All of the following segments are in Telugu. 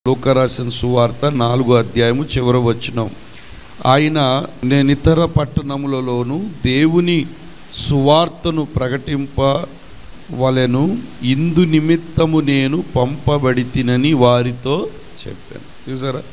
లూకా రాసిన సువార్త 4వ అధ్యాయము చివరి వచనం. ఆయన, నేను ఇతర పట్టణములలోను దేవుని సువార్తను ప్రకటింపవలెను, ఇందు నిమిత్తము నేను పంపబడితినని వారితో చెప్పాను. చూసారా,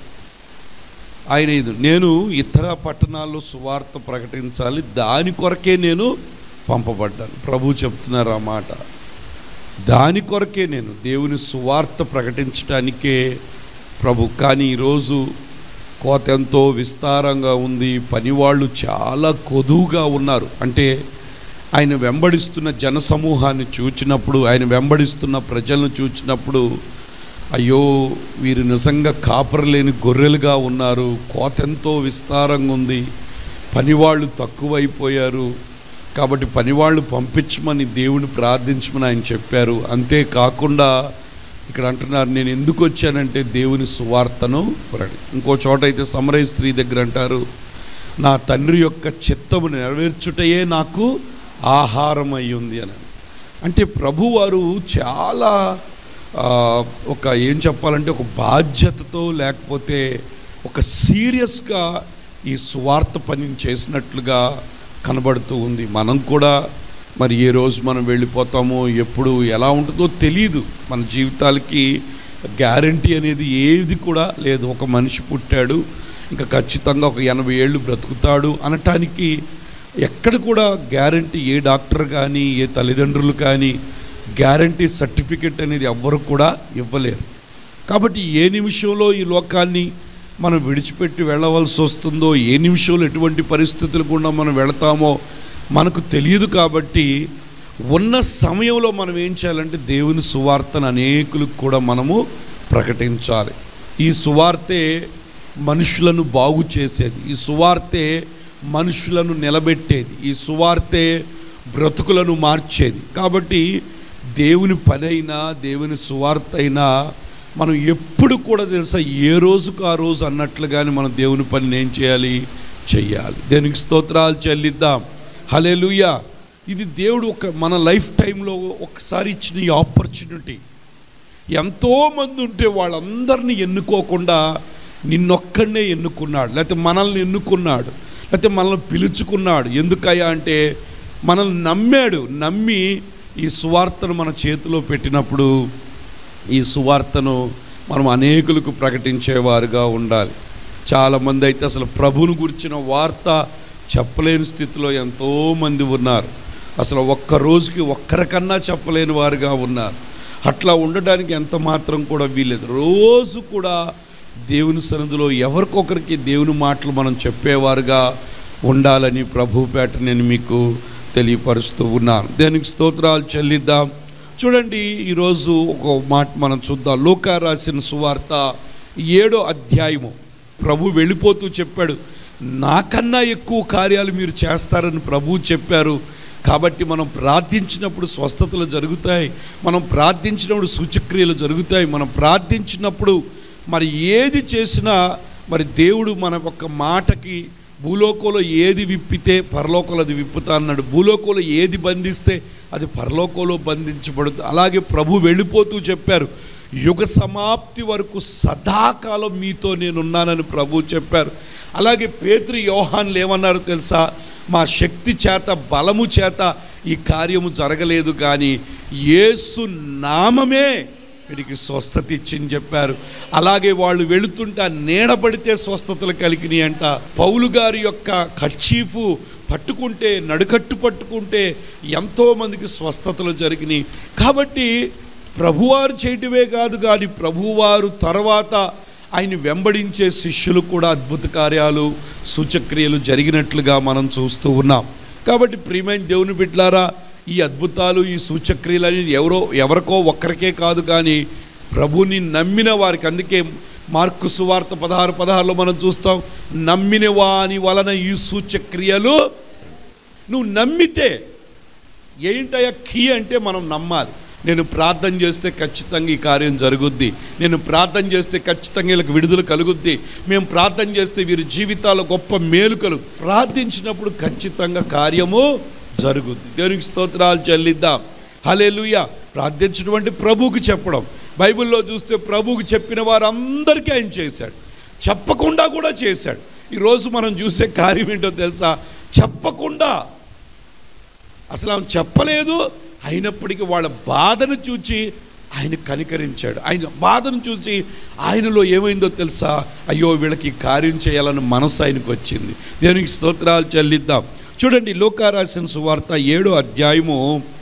ఆయన నేను ఇతర పట్టణాల్లో సువార్త ప్రకటించాలి, దాని కొరకే నేను పంపబడ్డాను. ప్రభు చెప్తున్నారు ఆ మాట. దాని కొరకే నేను దేవుని సువార్త ప్రకటించడానికే ప్రభు. కానీ ఈరోజు కోత ఎంతో విస్తారంగా ఉంది, పనివాళ్ళు చాలా కొదువుగా ఉన్నారు. అంటే ఆయన వెంబడిస్తున్న జనసమూహాన్ని చూచినప్పుడు, ఆయన వెంబడిస్తున్న ప్రజలను చూచినప్పుడు, అయ్యో వీరు నిజంగా కాపరలేని గొర్రెలుగా ఉన్నారు, కోత ఎంతో విస్తారంగా ఉంది, పనివాళ్ళు తక్కువైపోయారు, కాబట్టి పనివాళ్ళు పంపించమని దేవుని ప్రార్థించమని ఆయన చెప్పారు. అంతేకాకుండా ఇక్కడ అంటున్నారు, నేను ఎందుకు వచ్చానంటే దేవుని సువార్తను ఇంకో చోట అయితే సమరయ స్త్రీ దగ్గర అంటారు, నా తండ్రి యొక్క చిత్తము నెరవేర్చుటయే నాకు ఆహారం అయ్యింది అని. అంటే ప్రభువారు చాలా ఒక ఏం చెప్పాలంటే ఒక బాధ్యతతో, లేకపోతే ఒక సీరియస్గా ఈ సువార్త పని చేసినట్లుగా కనబడుతూ ఉంది. మనం కూడా మరి ఏ రోజు మనం వెళ్ళిపోతామో, ఎప్పుడు ఎలా ఉంటుందో తెలియదు. మన జీవితాలకి గ్యారంటీ అనేది ఏది కూడా లేదు. ఒక మనిషి పుట్టాడు, ఇంకా ఖచ్చితంగా ఒక 80 ఏళ్ళు బ్రతుకుతాడు అనటానికి ఎక్కడ కూడా గ్యారంటీ ఏ డాక్టర్ కానీ ఏ తల్లిదండ్రులు కానీ గ్యారంటీ సర్టిఫికెట్ అనేది ఎవ్వరు కూడా ఇవ్వలేరు. కాబట్టి ఏ నిమిషంలో ఈ లోకాన్ని మనం విడిచిపెట్టి వెళ్ళవలసి వస్తుందో, ఏ నిమిషంలో ఎటువంటి పరిస్థితులు గుండా మనం వెళతామో మనకు తెలియదు. కాబట్టి ఉన్న సమయంలో మనం ఏం చేయాలంటే దేవుని సువార్తను అనేకులకు కూడా మనము ప్రకటించాలి. ఈ సువార్తే మనుషులను బాగు చేసేది, ఈ సువార్తే మనుషులను నిలబెట్టేది, ఈ సువార్తే బ్రతుకులను మార్చేది. కాబట్టి దేవుని పని అయినా దేవుని సువార్త అయినా మనం ఎప్పుడు కూడా తెలుసా, ఏ రోజుకు ఆ రోజు అన్నట్లుగానే మనం దేవుని పనిని ఏం చేయాలి, చెయ్యాలి. దేవునికి స్తోత్రాలు చెల్లిద్దాం. హల్లెలూయా. ఇది దేవుడు మన లైఫ్ టైంలో ఒకసారి ఇచ్చిన ఈ ఆపర్చునిటీ. ఎంతోమంది ఉంటే వాళ్ళందరినీ ఎన్నుకోకుండా నిన్నొక్కడనే ఎన్నుకున్నాడు, లేకపోతే మనల్ని ఎన్నుకున్నాడు, లేకపోతే మనల్ని పిలుచుకున్నాడు. ఎందుకయ్యా అంటే మనల్ని నమ్మాడు. నమ్మి ఈ సువార్తను మన చేతిలో పెట్టినప్పుడు ఈ సువార్తను మనం అనేకులకు ప్రకటించేవారుగా ఉండాలి. చాలామంది అయితే అసలు ప్రభువును గురించిన వార్త చెప్పలేని స్థితిలో ఎంతోమంది ఉన్నారు. అసలు ఒక్క రోజుకి ఒక్కరికన్నా చెప్పలేని వారుగా ఉన్నారు. అట్లా ఉండడానికి ఎంత మాత్రం కూడా వీలేదు. రోజు కూడా దేవుని సన్నిధిలో ఎవరికొకరికి దేవుని మాటలు మనం చెప్పేవారుగా ఉండాలని ప్రభుపేట నేను మీకు తెలియపరుస్తూ ఉన్నాను. దేనికి స్తోత్రాలు చెల్లిద్దాం. చూడండి, ఈరోజు ఒక మాట మనం చూద్దాం. లూకా రాసిన సువార్త 7వ అధ్యాయము. ప్రభు వెళ్ళిపోతూ చెప్పాడు, నాకన్నా ఎక్కువ కార్యాలు మీరు చేస్తారని ప్రభువు చెప్పారు. కాబట్టి మనం ప్రార్థించినప్పుడు స్వస్థతలు జరుగుతాయి, మనం ప్రార్థించినప్పుడు సూచక్రియలు జరుగుతాయి, మనం ప్రార్థించినప్పుడు మరి ఏది చేసినా మరి దేవుడు మన ఒక్క మాటకి భూలోకంలో ఏది విప్పితే పరలోకంలో అది విప్పుతా అన్నాడు. భూలోకంలో ఏది బంధిస్తే అది పరలోకంలో బంధించబడుతుంది. అలాగే ప్రభు వెళ్ళిపోతూ చెప్పారు, యుగ సమాప్తి వరకు సదాకాలం మీతో నేనున్నానని ప్రభు చెప్పారు. అలాగే పేతురు యోహానులు ఏమన్నారు తెలుసా, మా శక్తి చేత బలము చేత ఈ కార్యము జరగలేదు, కానీ యేసు నామమే వీరికి స్వస్థత ఇచ్చింది చెప్పారు. అలాగే వాళ్ళు వెళుతుంటే నీడబడితే స్వస్థతలు కలిగినాయి అంట. పౌలు గారి యొక్క కర్చీఫు పట్టుకుంటే, నడుకట్టు పట్టుకుంటే ఎంతోమందికి స్వస్థతలు జరిగినాయి. కాబట్టి ప్రభువారు చేయటమే కాదు, కానీ ప్రభువారు తర్వాత ఆయన వెంబడించే శిష్యులు కూడా అద్భుత కార్యాలు సూచక్రియలు జరిగినట్లుగా మనం చూస్తూ ఉన్నాం. కాబట్టి ప్రియమైన దేవుని బిడ్డలారా, ఈ అద్భుతాలు ఈ సూచక్రియలు అనేది ఎవరికో ఒక్కరికే కాదు, కానీ ప్రభుని నమ్మిన వారికి. అందుకే మార్కు సువార్త 16:16 మనం చూస్తాం, నమ్మిన వాని వలన ఈ సూచక్రియలు. నువ్వు నమ్మితే ఏంటయ్యా కీ అంటే మనం నమ్మాలి. నేను ప్రార్థన చేస్తే ఖచ్చితంగా ఈ కార్యం జరుగుద్ది, నేను ప్రార్థన చేస్తే ఖచ్చితంగా వీళ్ళకి విడుదల కలుగుద్ది, మేము ప్రార్థన చేస్తే వీరి జీవితాల్లో గొప్ప మేలు కలుగు. ప్రార్థించినప్పుడు ఖచ్చితంగా కార్యము జరుగుద్ది. దేవునికి స్తోత్రాలు చెల్లిద్దాం. హల్లెలూయా. ప్రార్థించడం అంటే ప్రభువుకి చెప్పడం, బైబిల్లో చూస్తే ప్రభువుకి చెప్పిన వారందరికీ ఆయన చేశాడు, చెప్పకుండా కూడా చేశాడు. ఈరోజు మనం చూసే కార్యం ఏంటో తెలుసా? చెప్పకుండా, అసలు ఆమె చెప్పలేదు, అయినప్పటికీ వాళ్ళ బాధను చూచి ఆయన కనికరించాడు. ఆయన బాధను చూసి ఆయనలో ఏమైందో తెలుసా? అయ్యో వీళ్ళకి కార్యం చేయాలని మనసు ఆయనకు వచ్చింది. దేవునికి స్తోత్రాలు చెల్లిద్దాం. చూడండి, లూకా రాసిన సువార్త 7వ అధ్యాయము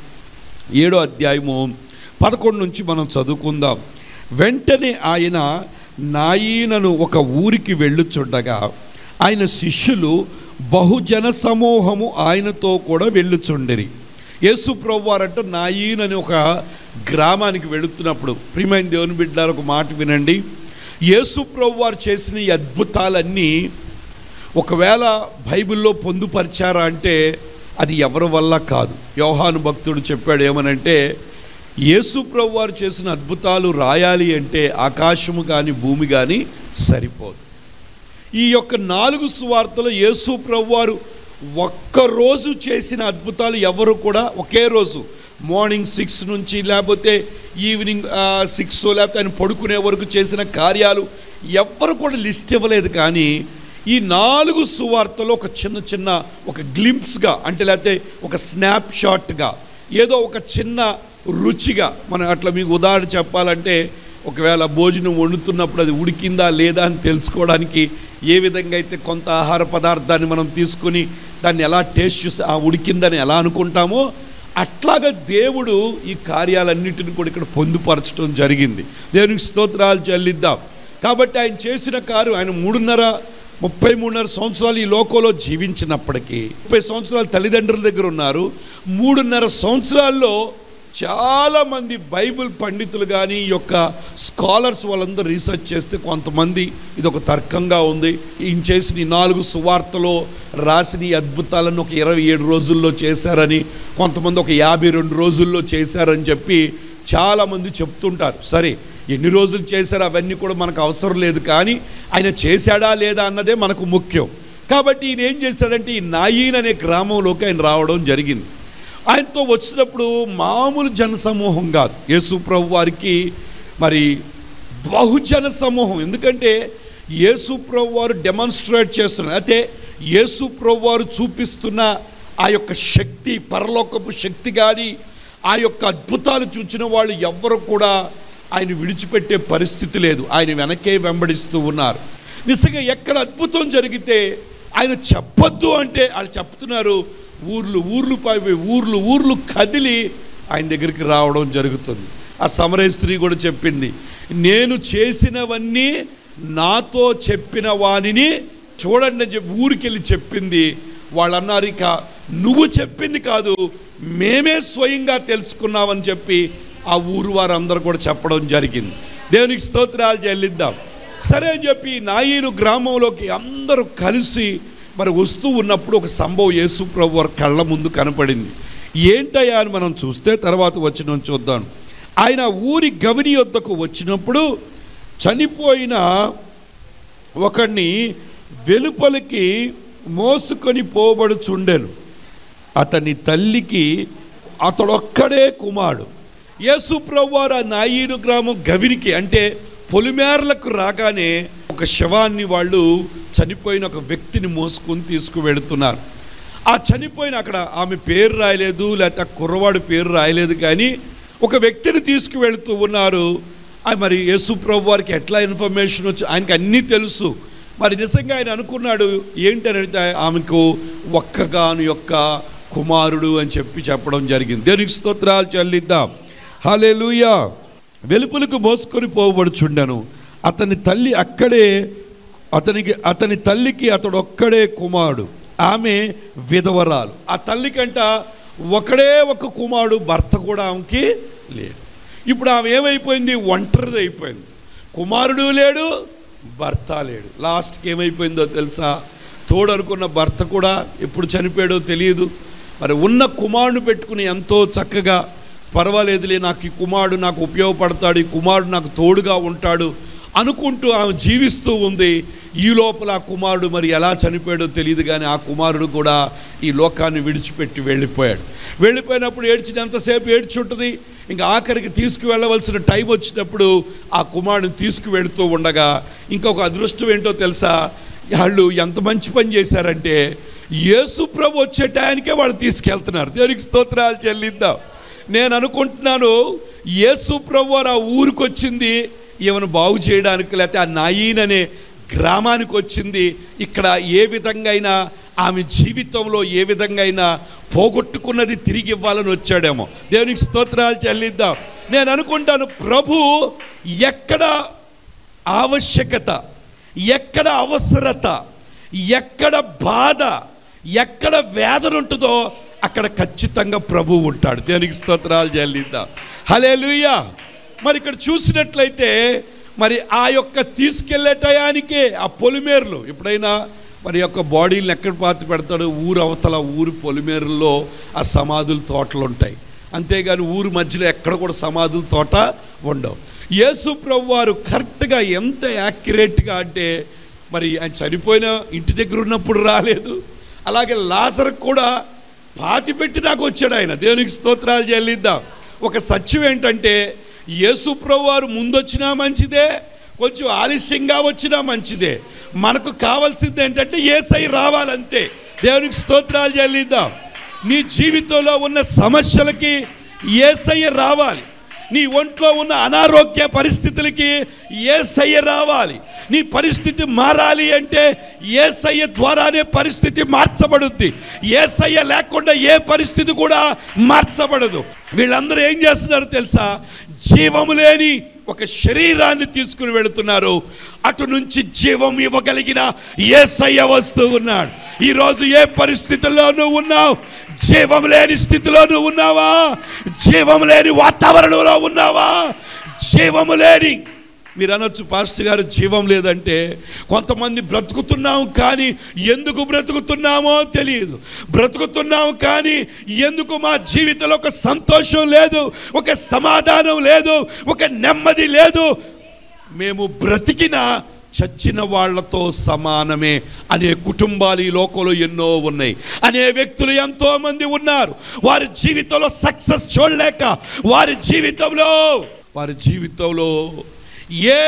11 నుంచి మనం చదువుకుందాం. వెంటనే ఆయన నాయీనను ఒక ఊరికి వెళ్ళుచుండగా ఆయన శిష్యులు బహుజన సమూహము ఆయనతో కూడా వెళ్ళుచుండిరి. యేసు ప్రభువారంట నాయీన్ అని ఒక గ్రామానికి వెళుతున్నప్పుడు, ప్రియమైన దేవుని బిడ్డలారా ఒక మాట వినండి. యేసు ప్రభువారు చేసిన ఈ అద్భుతాలన్నీ ఒకవేళ బైబిల్లో పొందుపరిచారా అంటే అది ఎవరి వల్ల కాదు. యోహాను భక్తుడు చెప్పాడు ఏమనంటే, యేసు ప్రభువారు చేసిన అద్భుతాలు రాయాలి అంటే ఆకాశము కానీ భూమి కానీ సరిపోదు. ఈ యొక్క 4 సువార్తలు యేసు ప్రభువారు ఒక్కరోజు చేసిన అద్భుతాలు ఎవరు కూడా ఒకే రోజు మార్నింగ్ 6 నుంచి లేకపోతే ఈవినింగ్ 6 లేకపోతే ఆయన పడుకునే వరకు చేసిన కార్యాలు ఎవ్వరు కూడా లిస్ట్ ఇవ్వలేదు. కానీ ఈ 4 సువార్తలు ఒక చిన్న ఒక గ్లింప్స్గా, అంటే లేకపోతే ఒక స్నాప్ షాట్గా, ఏదో ఒక చిన్న రుచిగా, మనం అట్లా మీకు ఉదాహరణ చెప్పాలంటే, ఒకవేళ భోజనం వండుతున్నప్పుడు అది ఉడికిందా లేదా అని తెలుసుకోవడానికి ఏ విధంగా అయితే కొంత ఆహార పదార్థాన్ని మనం తీసుకుని దాన్ని ఎలా టేస్ట్ చూసి ఆ ఉడికిందని ఎలా అనుకుంటామో, అట్లాగా దేవుడు ఈ కార్యాలన్నింటిని కూడా ఇక్కడ పొందుపరచడం జరిగింది. దేవునికి స్తోత్రాలు చెల్లిద్దాం. కాబట్టి ఆయన చేసిన కార్యం, ఆయన 33.5 సంవత్సరాలు ఈ లోకంలో జీవించినప్పటికీ 30 సంవత్సరాలు తల్లిదండ్రుల దగ్గర ఉన్నారు. 3.5 సంవత్సరాల్లో చాలామంది బైబిల్ పండితులు కానీ ఈ యొక్క స్కాలర్స్ వాళ్ళందరూ రీసెర్చ్ చేస్తే కొంతమంది ఇది ఒక తర్కంగా ఉంది, ఈయన చేసిన ఈ 4 సువార్తలో రాసిన ఈ అద్భుతాలను ఒక 27 రోజుల్లో చేశారని, కొంతమంది ఒక 52 రోజుల్లో చేశారని చెప్పి చాలామంది చెప్తుంటారు. సరే, ఎన్ని రోజులు చేశారో అవన్నీ కూడా మనకు అవసరం లేదు, కానీ ఆయన చేశాడా లేదా అన్నదే మనకు ముఖ్యం. కాబట్టి ఈయన ఏం చేశాడంటే, ఈ నాయీన్ అనే గ్రామంలోకి ఆయన రావడం జరిగింది. ఆయనతో వచ్చినప్పుడు మామూలు జనసమూహం కాదు, యేసు ప్రభు వారికి మరి బహుజన సమూహం. ఎందుకంటే యేసు ప్రభు వారు డెమాన్స్ట్రేట్ చేస్తున్నారు, అయితే యేసు ప్రభు వారు చూపిస్తున్న ఆ యొక్క శక్తి, పరలోకపు శక్తి కానీ ఆ యొక్క అద్భుతాలు చూచిన వాళ్ళు ఎవ్వరు కూడా ఆయన విడిచిపెట్టే పరిస్థితి లేదు. ఆయన వెనకే వెంబడిస్తూ ఉన్నారు. నిజంగా ఎక్కడ అద్భుతం జరిగితే ఆయన చెప్పొద్దు అంటే వాళ్ళు చెప్తున్నారు. ఊర్లు కదిలి ఆయన దగ్గరికి రావడం జరుగుతుంది. ఆ సమరయ స్త్రీ కూడా చెప్పింది, నేను చేసినవన్నీ నాతో చెప్పిన వానిని చూడండి అని చెప్పి ఊరికెళ్ళి చెప్పింది. వాళ్ళు అన్నారు, ఇక నువ్వు చెప్పింది కాదు, మేమే స్వయంగా తెలుసుకున్నామని చెప్పి ఆ ఊరు వారందరూ కూడా చెప్పడం జరిగింది. దేవునికి స్తోత్రాలు చెల్లిద్దాం. సరే అని చెప్పి నాయీను గ్రామంలోకి అందరూ కలిసి మరి వస్తూ ఉన్నప్పుడు ఒక సంభవం యేసు ప్రభు వారి కళ్ళ ముందు కనపడింది. ఏంటయ్యా అని మనం చూస్తే తర్వాత వచ్చిన చూద్దాం. ఆయన ఊరి గవిని యొద్దకు వచ్చినప్పుడు చనిపోయిన ఒకడిని వెలుపలికి మోసుకొని పోబడుచుండెను. అతని తల్లికి అతడొక్కడే కుమారుడు. యేసు ప్రభువారు ఆ నాయీను గ్రామం గవినికి అంటే పొలిమేరలకు రాగానే ఒక శవాన్ని వాళ్ళు చనిపోయిన ఒక వ్యక్తిని మోసుకొని తీసుకువెళుతున్నారు. ఆ చనిపోయిన అక్కడ ఆమె పేరు రాయలేదు, లేకపోతే ఆ కుర్రవాడు పేరు రాయలేదు, కానీ ఒక వ్యక్తిని తీసుకువెళుతూ ఉన్నారు. మరి యేసు ప్రభు వారికి ఎట్లా ఇన్ఫర్మేషన్ వచ్చి ఆయనకి అన్నీ తెలుసు. మరి నిజంగా ఆయన అనుకున్నాడు ఏంటని అడిగితే ఆమెకు ఒక్కగాను యొక్క కుమారుడు అని చెప్పడం జరిగింది. దేవునికి స్తోత్రాలు చెల్లిద్దాం. హల్లెలూయా. వెలుపలకు మోసుకొని పోబడుచుండెను. అతని తల్లి అక్కడే, అతని తల్లికి అతడు ఒక్కడే కుమారుడు, ఆమె విధవరాలు. ఆ తల్లికంట ఒకడే ఒక కుమారుడు, భర్త కూడా ఆమెకి లేడు. ఇప్పుడు ఆమె ఏమైపోయింది? ఒంటరిది అయిపోయింది. కుమారుడు లేడు, భర్త లేడు. లాస్ట్కి ఏమైపోయిందో తెలుసా? తోడనుకున్న భర్త కూడా ఎప్పుడు చనిపోయాడో తెలియదు. మరి ఉన్న కుమారుడు పెట్టుకుని ఎంతో చక్కగా పర్వాలేదులే, నాకు ఈ కుమారుడు నాకు ఉపయోగపడతాడు, ఈ కుమారుడు నాకు తోడుగా ఉంటాడు అనుకుంటూ ఆమె జీవిస్తూ ఉంది. ఈ లోపల ఆ కుమారుడు మరి ఎలా చనిపోయాడో తెలియదు, కానీ ఆ కుమారుడు కూడా ఈ లోకాన్ని విడిచిపెట్టి వెళ్ళిపోయాడు. వెళ్ళిపోయినప్పుడు ఏడ్చినంతసేపు ఏడ్చుంటుంది. ఇంకా ఆఖరికి తీసుకువెళ్ళవలసిన టైం వచ్చినప్పుడు ఆ కుమారుడిని తీసుకువెళుతూ ఉండగా ఇంకొక అదృష్టం ఏంటో తెలుసా, వాళ్ళు ఎంత మంచి పని చేశారంటే యేసు ప్రభు వచ్చే టయానికే వాళ్ళు తీసుకెళ్తున్నారు. దేవునికి స్తోత్రాలు చెల్లిద్దాం. నేను అనుకుంటున్నాను యేసు ప్రభు వారు ఆ ఊరికి వచ్చింది ఈమెను బాగు చేయడానికి, లేకపోతే ఆ నాయీన్ అనే గ్రామానికి వచ్చింది ఇక్కడ ఏ విధంగా అయినా ఆమె జీవితంలో ఏ విధంగా అయినా పోగొట్టుకున్నది తిరిగి ఇవ్వాలని వచ్చాడేమో. దేవునికి స్తోత్రాలు చెల్లిద్దాం. నేను అనుకుంటాను ప్రభు ఎక్కడ ఆవశ్యకత, ఎక్కడ అవసరత, ఎక్కడ బాధ, ఎక్కడ వేదన ఉంటుందో అక్కడ ఖచ్చితంగా ప్రభు ఉంటాడు. దేవునికి స్తోత్రాలు చెల్లిద్దాం. హల్లెలూయా. మరి ఇక్కడ చూసినట్లయితే మరి ఆ యొక్క తీసుకెళ్లే టయానికే ఆ పొలిమేరలు, ఎప్పుడైనా మరి యొక్క బాడీలను ఎక్కడ పాతి పెడతాడు, ఊరు అవతల ఊరు పొలిమేరల్లో ఆ సమాధుల తోటలు ఉంటాయి. అంతేగాని ఊరు మధ్యలో ఎక్కడ కూడా సమాధుల తోట ఉండవు. యేసు ప్రభు వారు కరెక్ట్గా ఎంత యాక్యురేట్గా అంటే మరి ఆయన చనిపోయిన ఇంటి దగ్గర ఉన్నప్పుడు రాలేదు, అలాగే లాజరుకు కూడా పాతి పెట్టి నాకు వచ్చాడు ఆయన. దేవునికి స్తోత్రాలు చెల్లిద్దాం. ఒక సత్యం ఏంటంటే యేసు ప్రభు వారు ముందొచ్చినా మంచిదే, కొంచెం ఆలస్యంగా వచ్చినా మంచిదే, మనకు కావాల్సింది ఏంటంటే యేసయ్య రావాలంతే. దేవునికి స్తోత్రాలు చెల్లిద్దాం. నీ జీవితంలో ఉన్న సమస్యలకి యేసయ్య రావాలి, నీ ఒంట్లో ఉన్న అనారోగ్య పరిస్థితులకి యేసయ్య రావాలి. నీ పరిస్థితి మారాలి అంటే యేసయ్య ద్వారానే పరిస్థితి మార్చబడుద్ది. యేసయ్య లేకుండా ఏ పరిస్థితి కూడా మార్చబడదు. వీళ్ళందరూ ఏం చేస్తున్నారు తెలుసా, జీవము లేని ఒక శరీరాన్ని తీసుకుని వెళుతున్నారు. అటు నుంచి జీవం ఇవ్వగలిగిన యేసయ్య వస్తూ ఉన్నాడు. ఈరోజు ఏ పరిస్థితుల్లో నువ్వు ఉన్నావు? జీవం లేని స్థితిలో నువ్వు ఉన్నావా? జీవం లేని వాతావరణంలో ఉన్నావా? జీవము లేని, మీరు అనొచ్చు పాస్టర్ గారు జీవం లేదంటే, కొంతమంది బ్రతుకుతున్నాం కానీ ఎందుకు బ్రతుకుతున్నామో తెలియదు, బ్రతుకుతున్నాం కానీ ఎందుకు మా జీవితంలో ఒక సంతోషం లేదు, ఒక సమాధానం లేదు, ఒక నెమ్మది లేదు. మేము బ్రతికిన చచ్చిన వాళ్లతో సమానమే అనే కుటుంబాలు ఈ లోకంలో ఎన్నో ఉన్నాయి. అనే వ్యక్తులు ఎంతో మంది ఉన్నారు. వారి జీవితంలో సక్సెస్ చూడలేక, వారి జీవితంలో ఏ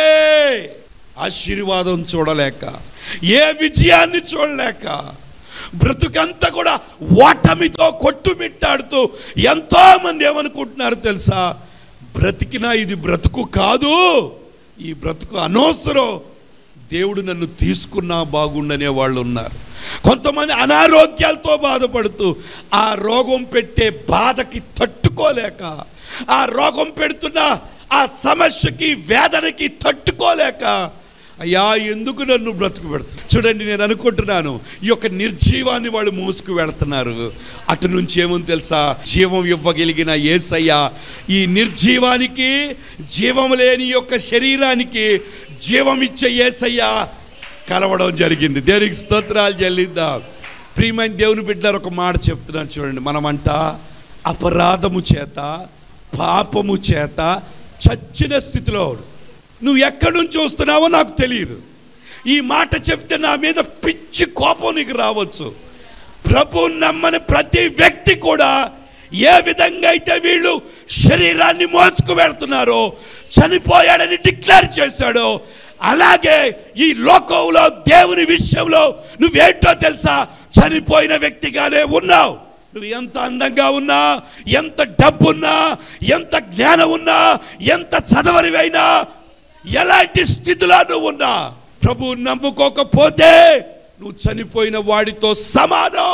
ఆశీర్వాదం చూడలేక, ఏ విజయాన్ని చూడలేక, బ్రతుకంతా కూడా ఓటమితో కొట్టుమిట్టాడుతూ ఎంతో మంది ఏమనుకుంటున్నారు తెలుసా, బ్రతికినా ఇది బ్రతుకు కాదు, ఈ బ్రతుకు అనవసరం, దేవుడు నన్ను తీసుకున్నా బాగుండనే వాళ్ళు ఉన్నారు. కొంతమంది అనారోగ్యాలతో బాధపడుతూ ఆ రోగం పెట్టే బాధకి తట్టుకోలేక, ఆ రోగం పెడుతున్న ఆ సమస్యకి వేదనకి తట్టుకోలేక, అయ్యా ఎందుకు నన్ను బ్రతుకు పెడుతున్నారు. చూడండి, నేను అనుకుంటున్నాను ఈ యొక్క నిర్జీవాన్ని వాళ్ళు మోసుకు వెళుతున్నారు. అటు నుంచి ఏముంది తెలుసా, జీవం ఇవ్వగలిగిన యేసయ్య ఈ నిర్జీవానికి, జీవం లేని యొక్క శరీరానికి జీవం ఇచ్చే యేసయ్య కలవడం జరిగింది. దేవునికి స్తోత్రాలు చెల్లిద్దాం. ప్రియమైన దేవుని బిడ్డలారా, ఒక మాట చెప్తున్నాను చూడండి. మనమంట అపరాధము చేత, పాపము చేత చచ్చిన స్థితిలో, నువ్వు ఎక్కడి నుంచి వస్తున్నావో నాకు తెలియదు. ఈ మాట చెప్తే నా మీద పిచ్చి కోపం నీకు రావచ్చు. ప్రభు నమ్మని ప్రతి వ్యక్తి కూడా ఏ విధంగా అయితే వీళ్ళు శరీరాన్ని మోసుకు వెళ్తున్నారో, చనిపోయాడని డిక్లేర్ చేశాడో, అలాగే ఈ లోకంలో దేవుని విషయంలో నువ్వేంటో తెలుసా, చనిపోయిన వ్యక్తిగానే ఉన్నావు. నువ్వు ఎంత అందంగా ఉన్నా, ఎంత డబ్బున్నా, ఎంత జ్ఞానం ఉన్నా, ఎంత చదవరివైనా, ఎలాంటి స్థితిలో నువ్వు ఉన్నా, ప్రభు నమ్ముకోకపోతే నువ్వు చనిపోయిన వాడితో సమానం.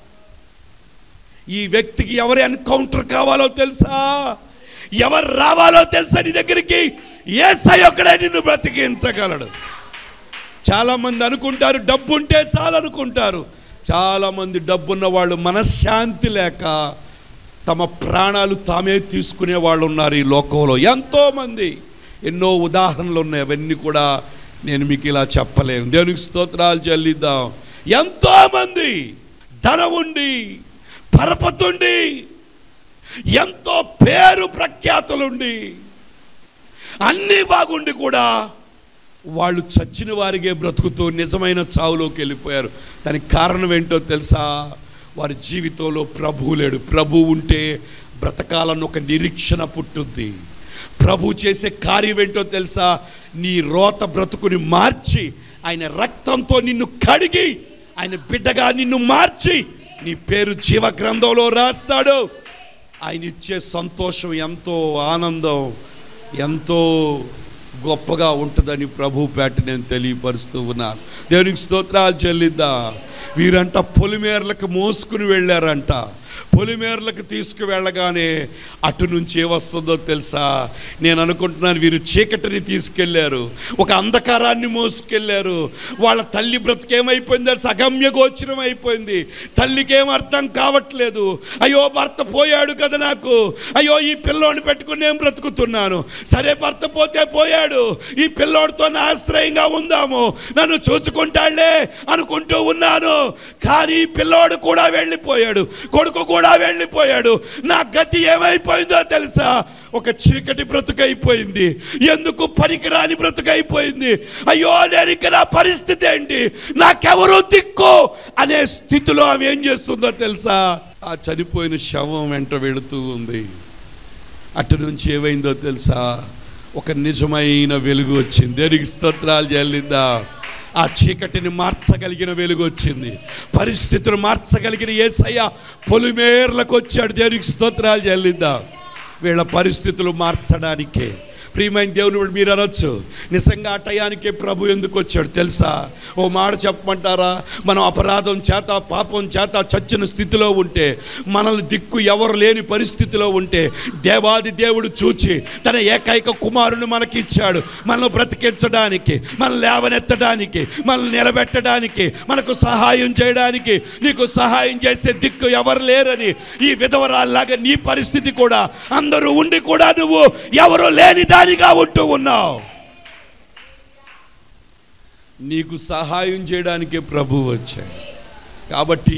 ఈ వ్యక్తికి ఎవరి ఎన్కౌంటర్ కావాలో తెలుసా, ఎవరు రావాలో తెలుసా నీ దగ్గరికి? యేసయ్య ఒక్కడే నిన్ను బ్రతికించగలడు. చాలా మంది అనుకుంటారు డబ్బు ఉంటే చాలు అనుకుంటారు. చాలా మంది డబ్బున్న వాళ్ళు మనశ్శాంతి లేక తమ ప్రాణాలు తామే తీసుకునే వాళ్ళు ఉన్నారు ఈ లోకంలో. ఎంతోమంది, ఎన్నో ఉదాహరణలు ఉన్నాయి. అవన్నీ కూడా నేను మీకు ఇలా చెప్పలేను. దేవునికి స్తోత్రాలు చెల్లిద్దాం. ఎంతోమంది ధనం ఉండి, పరపతుండి, ఎంతో పేరు ప్రఖ్యాతులుండి, అన్నీ బాగుండి కూడా వాళ్ళు చచ్చిన వారిగే బ్రతుకుతూ నిజమైన చావులోకి వెళ్ళిపోయారు. దానికి కారణం ఏంటో తెలుసా? వారి జీవితంలో ప్రభువు లేడు. ప్రభు ఉంటే బ్రతకాలన్న ఒక నిరీక్షణ పుట్టుద్ది. ప్రభు చేసే కార్యం ఏంటో తెలుసా? నీ రోత బ్రతుకుని మార్చి ఆయన రక్తంతో నిన్ను కడిగి ఆయన బిడ్డగా నిన్ను మార్చి నీ పేరు జీవ గ్రంథంలో రాస్తాడు. ఆయన ఇచ్చే సంతోషం ఎంతో ఆనందం, ఎంతో గొప్పగా ఉంటుందని ప్రభు పేట నేను తెలియపరుస్తూ ఉన్నాను. దేవునికి స్తోత్రాలు చెల్లిద్దా. వీరంట పొలిమేరలకు మోసుకుని వెళ్ళారంట. పొలిమేరలకు తీసుకువెళ్ళగానే అటు నుంచి ఏమొస్తుందో తెలుసా? నేను అనుకుంటున్నాను వీరు చీకటిని తీసుకెళ్లారు, ఒక అంధకారాన్ని మోసుకెళ్లారు. వాళ్ళ తల్లి బ్రతుకేమైపోయింది తెలుసా? అగమ్య గోచరం అయిపోయింది. తల్లికి ఏం అర్థం కావట్లేదు. అయ్యో భర్త పోయాడు కదా నాకు, అయ్యో ఈ పిల్లోడిని పెట్టుకుని నేను బ్రతుకుతున్నాను. సరే భర్త పోతే పోయాడు, ఈ పిల్లోడితో ఆశ్రయంగా ఉందాము, నన్ను చూసుకుంటాళ్లే అనుకుంటూ ఉన్నాను. కానీ పిల్లోడు కూడా వెళ్ళిపోయాడు, కొడుకు కూడా వెళ్ళిపోయాడు. నా గతి ఏమైపోయిందో తెలుసా? ఒక చీకటి బ్రతుకైపోయింది. ఎందుకు పనికిరాని బ్రతుకైపోయింది. అయ్యో నేను ఇక నా పరిస్థితి ఏంటి, నాకెవరూ దిక్కు అనే స్థితిలో ఆమె ఏం చేస్తుందో తెలుసా? ఆ చనిపోయిన శవం వెంట వెళుతూ ఉంది. అటు నుంచి ఏమైందో తెలుసా? ఒక నిజమైన వెలుగు వచ్చింది. దేనికి స్తోత్రాలు చెల్లిందా? ఆ చీకటిని మార్చగలిగిన వెలుగు వచ్చింది. పరిస్థితులు మార్చగలిగిన యేసయ్య పొలిమేర్లకు వచ్చాడు. దేవునికి స్తోత్రాలు చెల్లిద్దా. వీళ్ళ పరిస్థితులు మార్చడానికే. ప్రియమైన దేవుని మీరు అనొచ్చు, నిజంగా ఆ టయానికే ప్రభు ఎందుకు వచ్చాడు తెలుసా? ఓ మాట చెప్పమంటారా? మనం అపరాధం చేత పాపం చేత చచ్చిన స్థితిలో ఉంటే, మనల్ని దిక్కు ఎవరు లేని పరిస్థితిలో ఉంటే దేవాది దేవుడు చూచి తన ఏకైక కుమారుని మనకి ఇచ్చాడు. మనల్ని బ్రతికించడానికి, మనల్ని లేవనెత్తడానికి, మనల్ని నిలబెట్టడానికి, మనకు సహాయం చేయడానికి. నీకు సహాయం చేసే దిక్కు ఎవరు లేరని ఈ విధవరాల్లాగా నీ పరిస్థితి కూడా, అందరూ ఉండి కూడా నువ్వు ఎవరు లేని దానిగా ఉంటూ ఉన్నావు. నీకు సహాయం చేయడానికే ప్రభు వచ్చాడు. కాబట్టి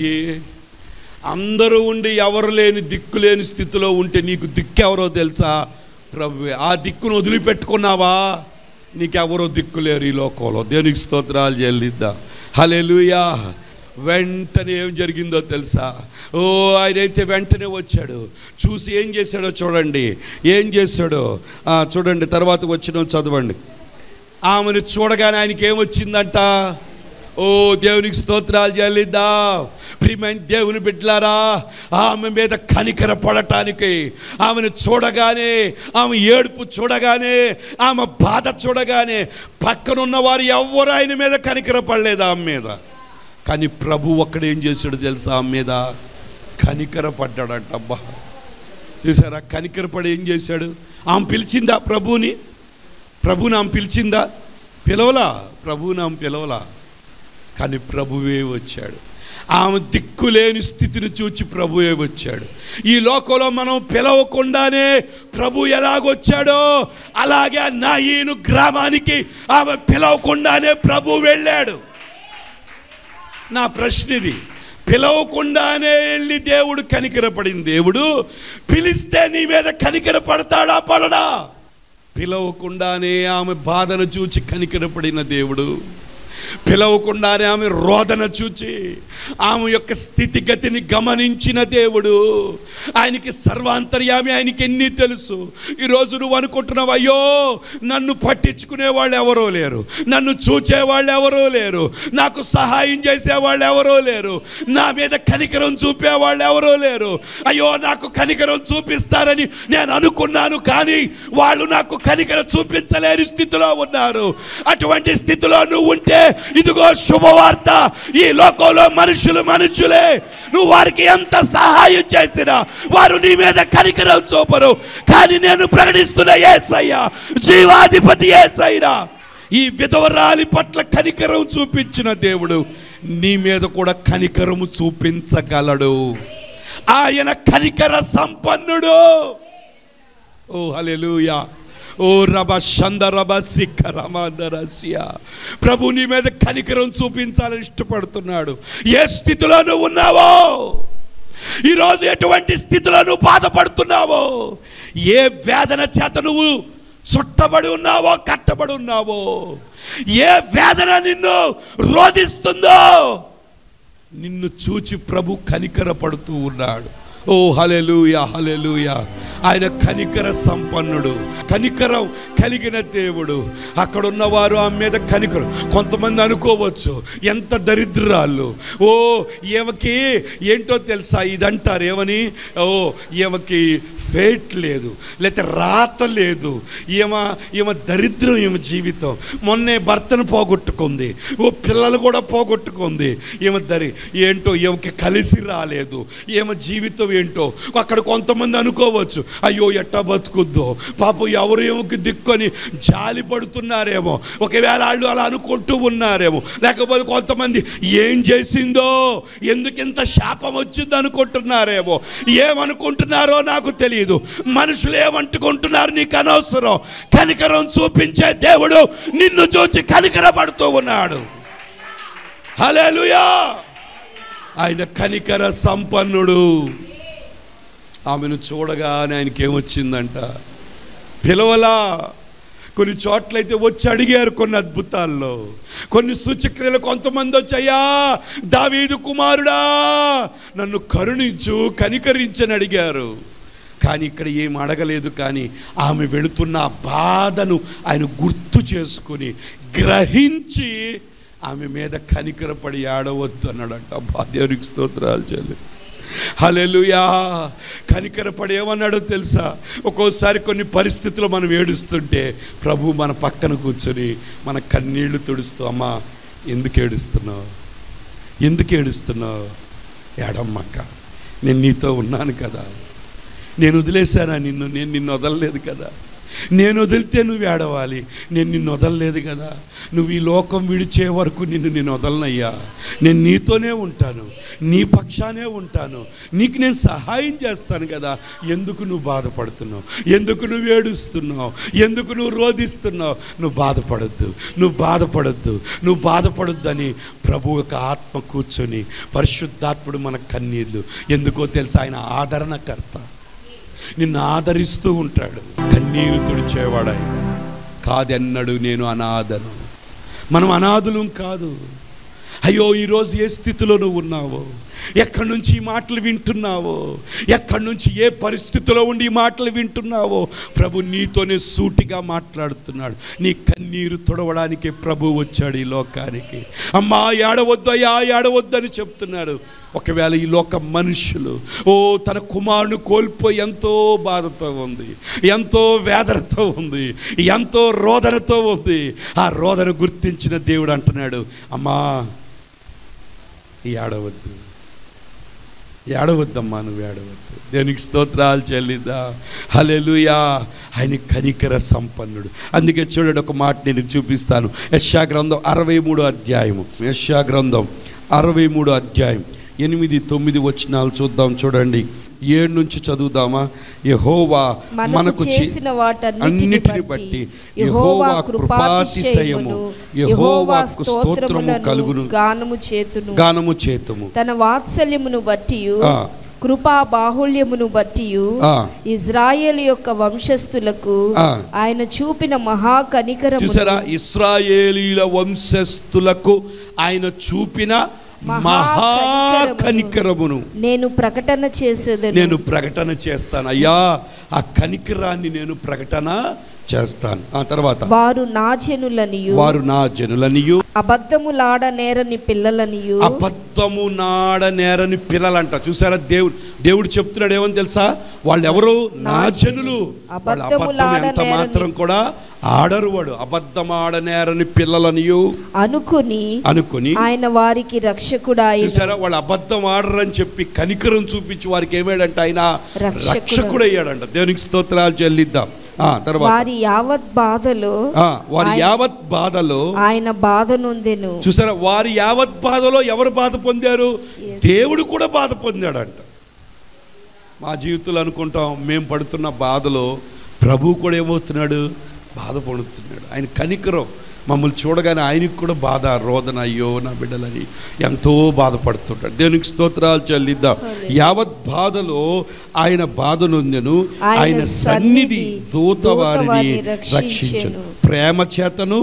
అందరూ ఉండి ఎవరు లేని దిక్కు లేని స్థితిలో ఉంటే నీకు దిక్కెవరో తెలుసా? ప్రభువే. ఆ దిక్కును వదిలిపెట్టుకున్నావా? నీకెవరో దిక్కు లేరు ఈ లోకంలో. దేవునికి స్తోత్రాలు చెల్లిద్దాం. హల్లెలూయా. వెంటనే ఏం జరిగిందో తెలుసా? ఓ ఆయనైతే వెంటనే వచ్చాడు. చూసి ఏం చేశాడో చూడండి. ఏం చేశాడో చూడండి. తర్వాత వచ్చిన చదవండి. ఆమెను చూడగానే ఆయనకి ఏమొచ్చిందంట? ఓ దేవునికి స్తోత్రాలు చెల్లిద్దాం. ప్రియమైన దేవుని బిడ్డలారా, ఆమె మీద కనికర పడటానికి, ఆమెను చూడగానే, ఆమె ఏడుపు చూడగానే, ఆమె బాధ చూడగానే పక్కనున్న వారు ఎవ్వరు ఆయన మీద కనికర పడలేదు ఆమె మీద. కానీ ప్రభు ఒక్కడేం చేశాడు తెలుసా? ఆమె మీద కనికర పడ్డాడంట. అబ్బా చూసారా? కనికరపడి ఏం చేశాడు? ఆమె పిలిచిందా ప్రభుని? ప్రభుని ఆమె పిలిచిందా? పిలవలా. ప్రభుని ఆమె పిలవలా. కానీ ప్రభువే వచ్చాడు. ఆమె దిక్కులేని స్థితిని చూచి ప్రభువే వచ్చాడు. ఈ లోకంలో మనం పిలవకుండానే ప్రభు ఎలాగొచ్చాడో అలాగే నాయీను గ్రామానికి ఆమె పిలవకుండానే ప్రభు వెళ్ళాడు. నా ప్రశ్న ఇది, పిలవకుండానే వెళ్ళి దేవుడు కనికరపడిన దేవుడు పిలిస్తే నీ మీద కనికర పడతాడా పడడా? పిలవకుండానే ఆమె బాధను చూచి కనికరపడిన దేవుడు, పిలవకుండానే ఆమె రోదన చూచి ఆమె యొక్క స్థితిగతిని గమనించిన దేవుడు, ఆయనకి సర్వాంతర్యామి, ఆయనకి ఎన్ని తెలుసు. ఈరోజు నువ్వు అనుకుంటున్నావు, అయ్యో నన్ను పట్టించుకునే వాళ్ళు ఎవరో లేరు, నన్ను చూచేవాళ్ళు ఎవరో లేరు, నాకు సహాయం చేసేవాళ్ళు ఎవరో లేరు, నా మీద కనికరం చూపేవాళ్ళు ఎవరో లేరు, అయ్యో నాకు కనికరం చూపిస్తారని నేను అనుకున్నాను, కానీ వాళ్ళు నాకు కనికరం చూపించలేని స్థితిలో ఉన్నారు. అటువంటి స్థితిలో నువ్వు ఉంటే ఇదిగో శుభవార్త. ఈ లోకంలో మనుషులే, నువ్వు వారికి ఎంత సహాయం చేసినా వారు నీ మీద కనికరం చూపరు. కానీ నేను ప్రకటిస్తున్న యేసయ్య, జీవాధిపతి యేసయ్య, ఈ విధవరాలి పట్ల కనికరం చూపించిన దేవుడు నీ మీద కూడా కనికరము చూపించగలడు. ఆయన కనికర సంపన్నుడు. ఓ హల్లెలూయా. ఓ రబ షందరబ సిక్కరమాదరసియా. ప్రభు నీ మీద కనికరం చూపించాలని ఇష్టపడుతున్నాడు. ఏ స్థితిలో నువ్వు ఉన్నావో, ఈరోజు ఎటువంటి స్థితిలో నువ్వు బాధపడుతున్నావో, ఏ వేదన చేత నువ్వు చుట్టబడి ఉన్నావో, కట్టబడి ఉన్నావో, ఏ వేదన నిన్ను రోధిస్తుందో, నిన్ను చూచి ప్రభు కనికర పడుతూ ఉన్నాడు. ఓ హల్లెలూయా, హల్లెలూయా. ఆయన కనికర సంపన్నుడు, కనికరం కలిగిన దేవుడు. అక్కడున్న వారు ఆమె మీద కనికరం. కొంతమంది అనుకోవచ్చు ఎంత దరిద్రాలు, ఓ ఈమెకి ఏంటో తెలుసా ఇదంటారు, ఏమని, ఓ ఈమెకి ఫేట్ లేదు, లేకపోతే రాత లేదు, ఈమె దరిద్రం, ఈమె జీవితం. మొన్నే భర్తను పోగొట్టుకుంది, ఓ పిల్లలు కూడా పోగొట్టుకుంది. ఈమె ఏంటో ఈమెకి కలిసి రాలేదు, ఈమె జీవితం ఏంటో. అక్కడ కొంతమంది అనుకోవచ్చు, అయ్యో ఎట్టా బతుకుద్దో పాపం, ఎవరు ఏమోకి దిక్కుని జాలి పడుతున్నారేమో, ఒకవేళ వాళ్ళు అలా అనుకుంటూ ఉన్నారేమో. లేకపోతే కొంతమంది ఏం చేసిందో, ఎందుకు ఇంత శాపం వచ్చింది అనుకుంటున్నారేమో. ఏమనుకుంటున్నారో నాకు తెలియదు. మనుషులు ఏమంటుకుంటున్నారు నీకు అనవసరం. కనికరం చూపించే దేవుడు నిన్ను చూచి కనికరపడుతూ ఉన్నాడు. హల్లెలూయా. ఆయన కనికర సంపన్నుడు. ఆమెను చూడగానే ఆయనకి ఏమొచ్చిందంట, పిలవలా. కొన్ని చోట్లయితే వచ్చి అడిగారు, కొన్ని అద్భుతాల్లో, కొన్ని సూచక్రియలు. కొంతమంది వచ్చాయా, దావీదు కుమారుడా నన్ను కరుణించు, కనికరించని అడిగారు. కానీ ఇక్కడ ఏం అడగలేదు. కానీ ఆమె వెళుతున్న బాధను ఆయన గుర్తు చేసుకుని గ్రహించి ఆమె మీద కనికరపడి ఏడవద్దు అన్నాడంట. దేవునికి స్తోత్రాలు చెల్లి. హల్లెలూయా. కనికరపడి ఏమన్నాడో తెలుసా, ఒక్కోసారి కొన్ని పరిస్థితుల్లో మనం ఏడుస్తుంటే ప్రభు మన పక్కన కూర్చొని మన కన్నీళ్లు తుడుస్తూ, అమ్మా ఎందుకు ఏడుస్తున్నావు, ఎందుకు ఏడుస్తున్నావు, ఏడమ్మక్క, నేను నీతో ఉన్నాను కదా, నేను వదిలేశానా నిన్ను, నేను నిన్ను వదలలేదు కదా, నేను వదిలితే నువ్వు ఏడవాలి, నేను నిన్ను వదలలేదు కదా, నువ్వు ఈ లోకం విడిచే వరకు నేను వదలనయ్యా, నేను నీతోనే ఉంటాను, నీ పక్షానే ఉంటాను, నీకు నేను సహాయం చేస్తాను కదా, ఎందుకు నువ్వు బాధపడుతున్నావు, ఎందుకు నువ్వు ఏడుస్తున్నావు, ఎందుకు నువ్వు రోధిస్తున్నావు, నువ్వు బాధపడద్దు, నువ్వు బాధపడద్దు, నువ్వు బాధపడొద్దని ప్రభు యొక్క ఆత్మ కూర్చొని, పరిశుద్ధాత్ముడు మన కన్నీళ్ళు. ఎందుకో తెలుసా, ఆయన ఆదరణకర్త, నిన్ను ఆదరిస్తూ ఉంటాడు, కన్నీరు తుడిచేవాడు ఆయన. కాదన్నాడు, నేను అనాథను. మనం అనాథులం కాదు. అయ్యో ఈరోజు ఏ స్థితిలో నువ్వు ఉన్నావో, ఎక్కడి నుంచి ఈ మాటలు వింటున్నావో, ఎక్కడి నుంచి ఏ పరిస్థితిలో ఉండి ఈ మాటలు వింటున్నావో, ప్రభు నీతోనే సూటిగా మాట్లాడుతున్నాడు. నీ కన్నీరు తుడవడానికి ప్రభు వచ్చాడు ఈ లోకానికి. అమ్మా ఏడవద్దయ్యా, ఏడవద్దని చెప్తున్నాడు. ఒకవేళ ఈ లోక మనుషులు తన కుమారుని కోల్పోయి ఎంతో బాధతో ఉంది, ఎంతో వేదనతో ఉంది, ఎంతో రోదనతో ఉంది. ఆ రోదన గుర్తించిన దేవుడు అంటున్నాడు, అమ్మా ఏడవద్దు, ఏడవద్దమ్మా, నువ్వు ఏడవద్దు. దేవునికి స్తోత్రాలు చెల్లిద్దా. హల్లెలూయా. ఆయన కనికర సంపన్నుడు. అందుకే చూడండి, ఒక మాట నేను చూపిస్తాను. యెషయా గ్రంథం 63వ అధ్యాయము, యెషయా గ్రంథం 63వ అధ్యాయం 8-9 వచనాలు చూద్దాం. చూడండి, 7 నుంచి చదువుదామా. యెహోవా మనకు చేసిన వాటన్నిటిని బట్టి యెహోవా కృపాతిశయము, యెహోవాకు స్తోత్రము కలుగును, గానము చేతుము. తన వాత్సల్యమును బట్టి, కృపా బాహుళ్యమును బట్టి ఇశ్రాయేలు యొక్క వంశస్థులకు ఆయన చూపిన మహా కనికరము. చూసారా, ఇశ్రాయేలీల వంశస్థులకు ఆయన చూపిన మహా కనికరమును నేను ప్రకటన చేసేదను. నేను ప్రకటన చేస్తాను అయ్యా, ఆ కనికరాన్ని నేను ప్రకటన చేస్తాను. ఆ తర్వాత వారు నా జనులనియు అబద్ధములాడనేరని పిల్లలనియు. అబద్ధమునాడనేరని పిల్లలంట. చూసారా, దేవుడు చెప్తున్నాడు ఏమని తెలుసా, వాళ్ళు ఎవరు, నా జనులు. అబద్ధం ఎంత మాత్రం కూడా ఆడరు. వాడు అబద్ధమాడనేరని పిల్లలనియు అనుకుని ఆయన వారికి రక్షకుడా. చూసారా, వాళ్ళు అబద్ధం ఆడరని చెప్పి కనికరం చూపించి వారికి ఏమేడంట, ఆయన రక్షకుడు అయ్యాడంట. దేవునికి స్తోత్రాలు చెల్లిద్దాం. వారి యావత్ బాధలో ఆయన బాధ నొందెను. చూసారా, వారి యావత్ బాధలో ఎవరు బాధ పొందారు, దేవుడు కూడా బాధ పొందాడంట. మా జీవితంలో అనుకుంటాం మేము పడుతున్న బాధలో ప్రభు కూడా ఏమవుతున్నాడు, బాధపడుతున్నాడు. ఆయన కనికరం మమ్మల్ని చూడగానే ఆయనకు కూడా బాధ, రోదన, అయ్యో నా బిడ్డలని ఎంతో బాధపడుతుంటాడు. దేవునికి స్తోత్రాలు చెల్లిద్దాం. యావత్ బాధలో ఆయన బాధ నొందెను, ఆయన సన్నిధి దూత వారిని రక్షించెను, ప్రేమ చేతను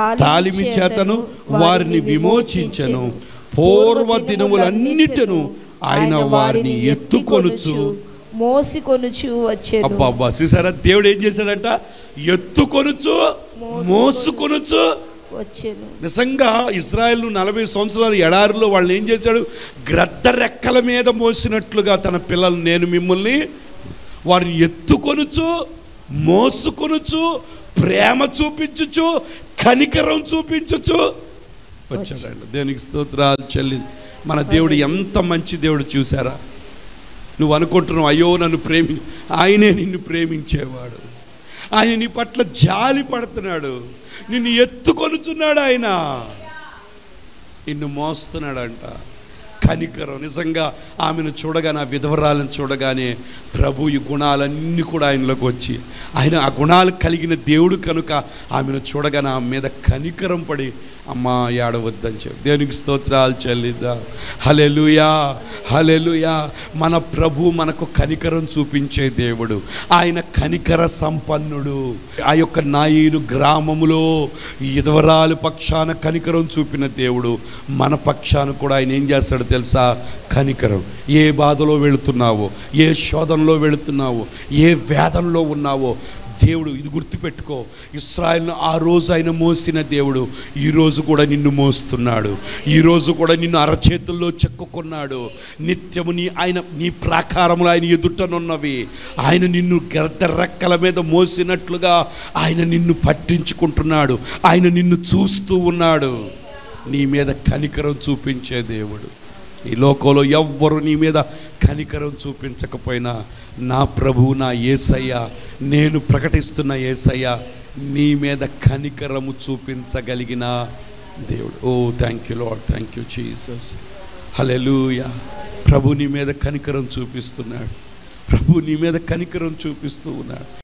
తాలిమి చేతను వారిని విమోచించెను, పూర్వ దినములన్నిటను ఆయన వారిని ఎత్తుకొనుచు మోసికొనుచు వచ్చెను. అబ్బా చూసారా, దేవుడు ఏం చేశాడంట? ఎత్తుకొనుచు మోసుకొనుచు వచ్చెను. నిజంగా ఇశ్రాయేలు 40 సంవత్సరాలు ఎడారిలో వాళ్ళని ఏం చేశాడు? గ్రద్ద రెక్కల మీద మోసినట్లుగా తన పిల్లలు నేను మిమ్మల్ని వారిని ఎత్తుకొనుచు మోసుకొనుచు ప్రేమ చూపించుచు కనికరం చూపించుచు వచ్చాడండి. దేవునికి స్తోత్రాలు చెల్లి. మన దేవుడు ఎంత మంచి దేవుడు చూసారా? నువ్వు అనుకుంటున్నావు అయ్యో నన్ను ఆయనే నిన్ను ప్రేమించేవాడు, ఆయన నీ పట్ల జాలి పడుతున్నాడు, నిన్ను ఎత్తుకొనుచున్నాడు, ఆయన నిన్ను మోస్తున్నాడంట. కనికరం నిజంగా ఆమెను చూడగానే, ఆ విధవరాలను చూడగానే ప్రభు ఈ గుణాలన్నీ కూడా ఆయనలోకి వచ్చి, ఆయన ఆ గుణాలు కలిగిన దేవుడు కనుక ఆమెను చూడగానే ఆమె మీద కనికరం పడి అమ్మా ఏడవద్దని చెప్పి దేవునికి స్తోత్రాలు చెల్లిద్దాం. హల్లెలూయా, హల్లెలూయా. మన ప్రభు మనకు కనికరం చూపించే దేవుడు, ఆయన కనికర సంపన్నుడు. ఆ యొక్క నాయీను గ్రామములో విధవరాలు పక్షాన కనికరం చూపిన దేవుడు మన పక్షాన కూడా ఆయన ఏం చేస్తాడో తెలుసా? కనికరం. ఏ బాధలో వెళుతున్నావో, ఏ శోధనలో వెళుతున్నావో, ఏ వేదనలో ఉన్నావో దేవుడు ఇది గుర్తుపెట్టుకో. ఇశ్రాయేలును ఆ రోజు ఆయన మోసిన దేవుడు ఈరోజు కూడా నిన్ను మోస్తున్నాడు. ఈరోజు కూడా నిన్ను అరచేతుల్లో చెక్కుకున్నాడు. నిత్యము నీ ప్రాకారములు ఆయన ఎదుటనున్నవి. ఆయన నిన్ను గర్ద రెక్కల మీద మోసినట్లుగా ఆయన నిన్ను పట్టించుకుంటున్నాడు. ఆయన నిన్ను చూస్తూ ఉన్నాడు. నీ మీద కనికరం చూపించే దేవుడు. ఈ లోకంలో ఎవ్వరు నీ మీద కనికరం చూపించకపోయినా నా ప్రభువు, నా యేసయ్య, నేను ప్రకటిస్తున్న యేసయ్య నీ మీద కనికరము చూపించగలిగిన దేవుడు. Oh thank you lord, thank you Jesus. Hallelujah. ప్రభు నీ మీద కనికరం చూపిస్తున్నాడు. ప్రభు నీ మీద కనికరం చూపిస్తూ ఉన్నాడు.